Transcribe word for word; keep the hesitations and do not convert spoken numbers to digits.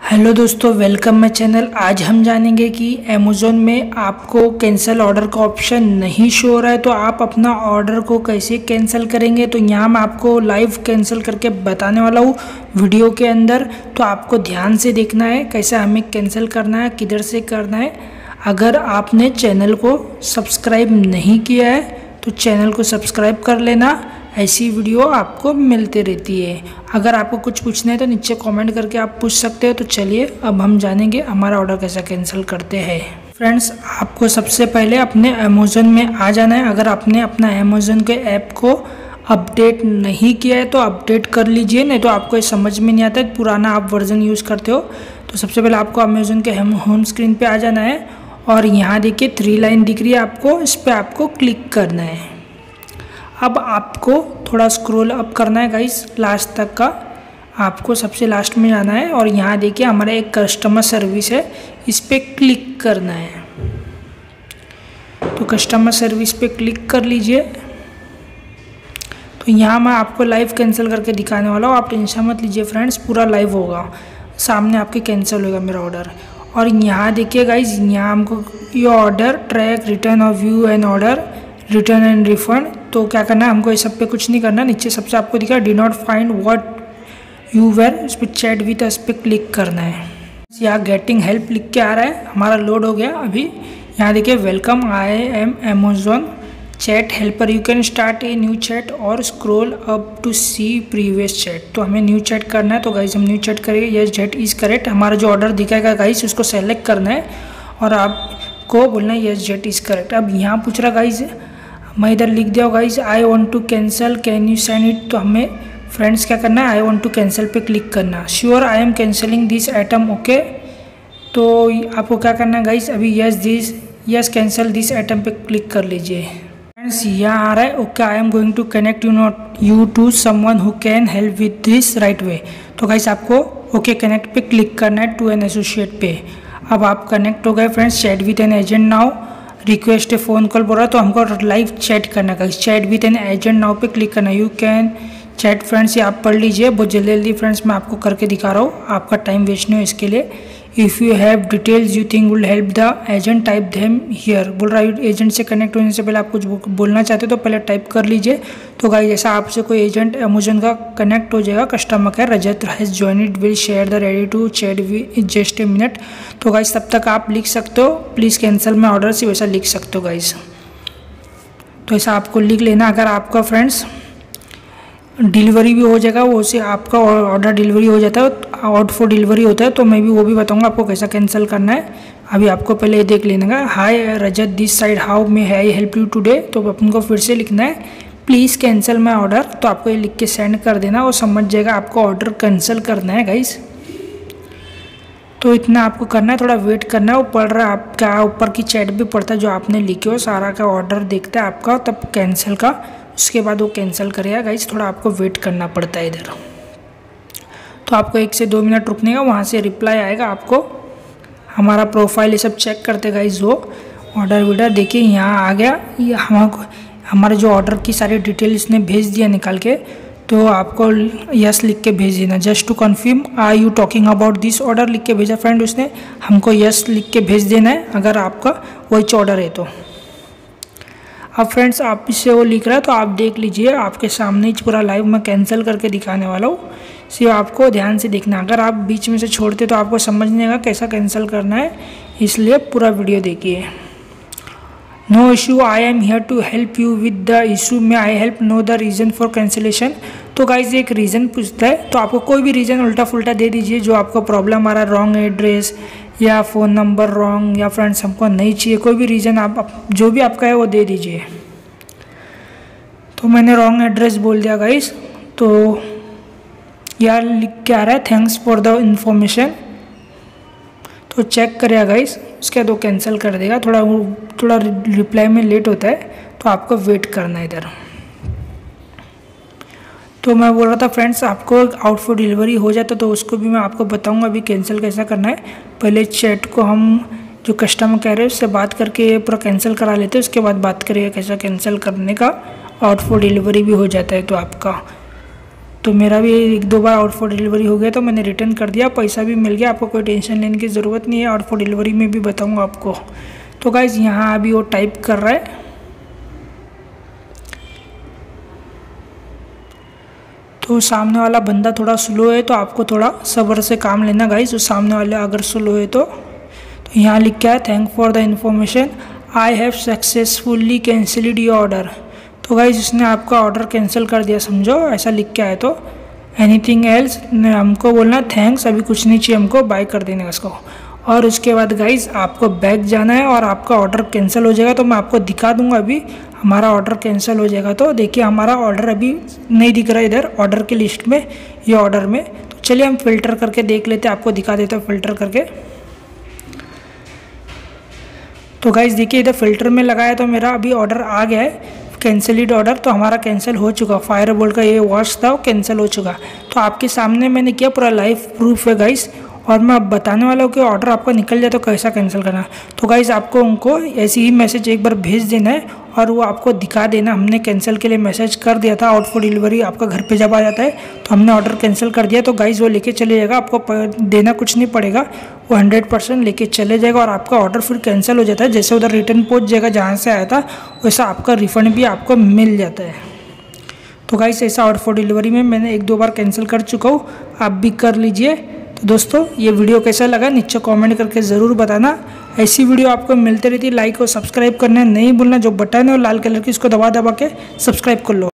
Hello दोस्तों, welcome my channel. आज हम जानेंगे कि अमेज़ॉन में आपको कैंसिल ऑर्डर का ऑप्शन नहीं शो हो रहा है तो आप अपना ऑर्डर को कैसे कैंसिल करेंगे। तो यहाँ मैं आपको लाइव कैंसिल करके बताने वाला हूँ वीडियो के अंदर। तो आपको ध्यान से देखना है कैसे हमें कैंसिल करना है, किधर से करना है। अगर आपने चैनल को सब्सक्राइब नहीं किया है तो चैनल को सब्सक्राइब कर लेना, ऐसी वीडियो आपको मिलती रहती है। अगर आपको कुछ पूछना है तो नीचे कमेंट करके आप पूछ सकते हो। तो चलिए अब हम जानेंगे हमारा ऑर्डर कैसे कैंसिल करते हैं। फ्रेंड्स, आपको सबसे पहले अपने अमेज़ॉन में आ जाना है। अगर आपने अपना अमेज़ॉन के ऐप को अपडेट नहीं किया है तो अपडेट कर लीजिए, नहीं तो आपको ये समझ में नहीं आता है, पुराना आप वर्जन यूज़ करते हो। तो सबसे पहले आपको अमेज़ॉन के होम स्क्रीन पर आ जाना है और यहाँ देखिए थ्री लाइन दिख रही है आपको, इस पर आपको क्लिक करना है। अब आपको थोड़ा स्क्रॉल अप करना है गाइस, लास्ट तक का आपको सबसे लास्ट में जाना है और यहाँ देखिए हमारा एक कस्टमर सर्विस है, इस पर क्लिक करना है। तो कस्टमर सर्विस पे क्लिक कर लीजिए। तो यहाँ मैं आपको लाइव कैंसिल करके दिखाने वाला हूँ, आप टेंशन मत लीजिए फ्रेंड्स, पूरा लाइव होगा, सामने आपके कैंसिल होगा मेरा ऑर्डर। और यहाँ देखिए गाइस, यहाँ हमको ये ऑर्डर ट्रैक रिटर्न और view and order return and refund. तो क्या करना है, हमको इस सब पे कुछ नहीं करना। नीचे सबसे आपको दिखा did not find what you were, इस पर चैट विद अस पे क्लिक करना है। यहाँ गेटिंग हेल्प लिख के आ रहा है, हमारा लोड हो गया अभी। यहाँ देखिए welcome, I am Amazon chat helper, you can start a new chat और scroll up to see previous chat. तो हमें न्यू चैट करना है, तो गाइस हम न्यू चैट करेंगे। यस चैट इज करेक्ट, हमारा जो ऑर्डर दिखाएगा गाइस उसको सेलेक्ट करना है और आपको बोलना है यस चैट इज करेक्ट। अब यहाँ पूछ रहा गाइस, मैं इधर लिख दिया guys I want to cancel, can you send it. तो हमें फ्रेंड्स क्या करना है, आई वांट टू कैंसिल पे क्लिक करना। Sure I am cancelling this item, okay. तो आपको क्या करना है गाइस, अभी yes this yes cancel this item पे क्लिक कर लीजिए। फ्रेंड्स यहाँ आ रहा है okay, I am going to connect you not you to someone who can help with this right way. तो गाइस आपको ओके कनेक्ट पे क्लिक करना है टू एन एसोसिएट पे। अब आप कनेक्ट हो गए friends, chat with an agent now, request phone call बोल रहा है तो हमको लाइव चैट करना है। Chat with an agent now पे क्लिक करना है, यू कैन चैट फ्रेंड्स, ये आप पढ़ लीजिए बहुत जल्दी जल्दी फ्रेंड्स, मैं आपको करके दिखा रहा हूँ, आपका टाइम वेस्ट नहीं हो इसके लिए। If you have details you think will help the agent type them here. बोल रहा है एजेंट से कनेक्ट होने से पहले आप कुछ बोलना चाहते हो तो पहले टाइप कर लीजिए। तो गाइस जैसा आपसे कोई एजेंट अमेज़ॉन का कनेक्ट हो जाएगा, customer care Rajat has join it will share the ready to chat with just a minute. तो गाइस तब तक आप लिख सकते हो प्लीज़ कैंसिल में ऑर्डर से, वैसा लिख सकते हो गाइस। तो ऐसा आपको लिख लेना। अगर आपका फ्रेंड्स डिलीवरी भी हो जाएगा, वो से आपका ऑर्डर डिलीवरी हो जाता है, आउट फॉर डिलीवरी होता है, तो मैं भी वो भी बताऊंगा आपको कैसा कैंसिल करना है। अभी आपको पहले ये देख लेना है, hi Rajat this side, how may I help you today. तो अपन को फिर से लिखना है प्लीज़ कैंसिल माई ऑर्डर। तो आपको ये लिख के सेंड कर देना, वो समझ जाएगा आपको ऑर्डर कैंसिल करना है गाइस। तो इतना आपको करना है, थोड़ा वेट करना है। वो पढ़ रहा है आपका, ऊपर की चैट भी पढ़ता है जो आपने लिखे हो, सारा का ऑर्डर देखता है आपका, तब कैंसिल का, उसके बाद वो कैंसिल करेगा गाइस। थोड़ा आपको वेट करना पड़ता है इधर। तो आपको एक से दो मिनट रुकने का, वहाँ से रिप्लाई आएगा आपको। हमारा प्रोफाइल ये सब चेक करते गाइस, वो ऑर्डर वीडर देखिए यहाँ आ गया। ये हमको हमारे जो ऑर्डर की सारी डिटेल इसने भेज दिया निकाल के। तो आपको यस लिख के भेज देना, just to confirm are you talking about this order लिख के भेजा फ्रेंड उसने, हमको यस लिख के भेज देना है अगर आपका वही ऑर्डर है तो। अब फ्रेंड्स आप इससे वो लिख रहा है तो आप देख लीजिए, आपके सामने ही पूरा लाइव मैं कैंसिल करके दिखाने वाला हूँ, सिर्फ आपको ध्यान से देखना। अगर आप बीच में से छोड़ते तो आपको समझ नहीं आएगा कैसा कैंसिल करना है, इसलिए पूरा वीडियो देखिए। No issue, I am here to help you with the issue, may I help know the reason for cancellation. तो गाइज एक रीज़न पूछता है, तो आपको कोई भी रीज़न उल्टा फुल्टा दे दीजिए जो आपको प्रॉब्लम आ रहा है, रॉन्ग एड्रेस या फ़ोन नंबर रॉन्ग, या फ्रेंड्स हमको नहीं चाहिए, कोई भी रीज़न आप जो भी आपका है वो दे दीजिए। तो मैंने रॉन्ग एड्रेस बोल दिया गाइस। तो यार लिख के आ रहा है थैंक्स फॉर द इन्फॉर्मेशन। तो चेक करेगा गाइस, उसके बाद वो कैंसिल कर देगा। थोड़ा थोड़ा रिप्लाई में लेट होता है तो आपको वेट करना है इधर। तो मैं बोल रहा था फ्रेंड्स, आपको आउट फॉर डिलीवरी हो जाता तो उसको भी मैं आपको बताऊंगा अभी कैंसिल कैसा करना है। पहले चैट को हम जो कस्टमर कह रहे हैं उससे बात करके पूरा कैंसिल करा लेते हैं, उसके बाद बात करिएगा कैसा कैंसिल करने का, आउट फॉर डिलीवरी भी हो जाता है तो आपका। तो मेरा भी एक दो बार आउट फॉर डिलीवरी हो गया तो मैंने रिटर्न कर दिया, पैसा भी मिल गया। आपको कोई टेंशन लेने की ज़रूरत नहीं है, आउट फॉर डिलीवरी में भी बताऊँगा आपको। तो गाइज़ यहाँ अभी वो टाइप कर रहा है। तो सामने वाला बंदा थोड़ा स्लो है तो आपको थोड़ा सब्र से काम लेना गाइज़। तो सामने वाले अगर स्लो है तो, तो यहाँ लिख के है thank for the information I have successfully cancelled your order. तो गाइज़ इसने आपका ऑर्डर कैंसिल कर दिया समझो, ऐसा लिख के आए। तो एनीथिंग एल्स हमको बोलना थैंक्स, अभी कुछ नहीं चाहिए हमको, बाय कर देने का इसको। और उसके बाद गाइज़ आपको बैक जाना है और आपका ऑर्डर कैंसिल हो जाएगा। तो मैं आपको दिखा दूंगा अभी हमारा ऑर्डर कैंसिल हो जाएगा। तो देखिए हमारा ऑर्डर अभी नहीं दिख रहा है इधर ऑर्डर की लिस्ट में, ये ऑर्डर में। तो चलिए हम फ़िल्टर करके देख लेते हैं, आपको दिखा देते हैं फ़िल्टर करके। तो गाइज़ देखिए इधर फ़िल्टर में लगाया तो मेरा अभी ऑर्डर आ गया है कैंसिल्ड ऑर्डर। तो हमारा कैंसिल हो चुका, फायर बोल्ट का ये वॉच था वो कैंसिल हो चुका। तो आपके सामने मैंने किया, पूरा लाइव प्रूफ है गाइज़। और मैं अब बताने वाला हूँ कि ऑर्डर आपका निकल जाए तो कैसा कैंसिल करना। तो गाइज़ आपको उनको ऐसे ही मैसेज एक बार भेज देना है और वो आपको दिखा देना हमने कैंसिल के लिए मैसेज कर दिया था। आउट फॉर डिलीवरी आपका घर पे जब आ जाता है तो हमने ऑर्डर कैंसिल कर दिया। तो गाइज़ वो लेके चले जाएगा, आपको देना कुछ नहीं पड़ेगा, वो हंड्रेड परसेंट लेके चले जाएगा और आपका ऑर्डर फिर कैंसिल हो जाता है। जैसे उधर रिटर्न पहुँच जाएगा जहाँ से आया था, वैसा आपका रिफ़ंड भी आपको मिल जाता है। तो गाइज़ ऐसा आउट फॉर डिलीवरी में मैंने एक दो बार कैंसिल कर चुका हूँ, आप भी कर लीजिए। तो दोस्तों ये वीडियो कैसा लगा नीचे कमेंट करके ज़रूर बताना। ऐसी वीडियो आपको मिलती रहती है, लाइक और सब्सक्राइब करना नहीं भूलना। जो बटन है और लाल कलर की इसको दबा दबा के सब्सक्राइब कर लो।